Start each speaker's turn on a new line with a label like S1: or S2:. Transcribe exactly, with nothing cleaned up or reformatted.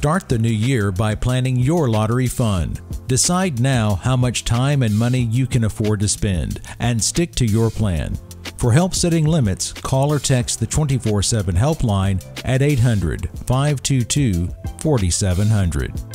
S1: Start the new year by planning your lottery fund. Decide now how much time and money you can afford to spend, and stick to your plan. For help setting limits, call or text the twenty-four seven helpline at eight hundred, five two two, four seven zero zero.